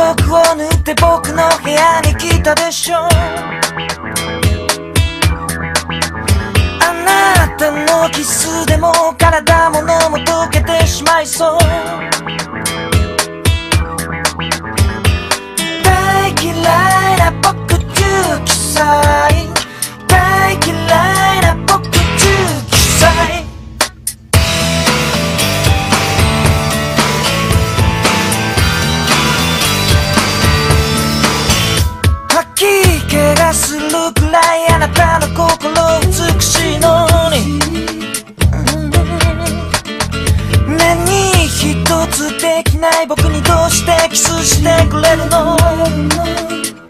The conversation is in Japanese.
服を縫って僕の部屋に来たでしょ。あなたのキスでも体ものも溶けてしまいそう。大嫌いな僕19歳、大嫌いな僕19歳。吐き気がするくらいあなたの心美しいのに、何一つできない僕にどうしてキスしてくれるの。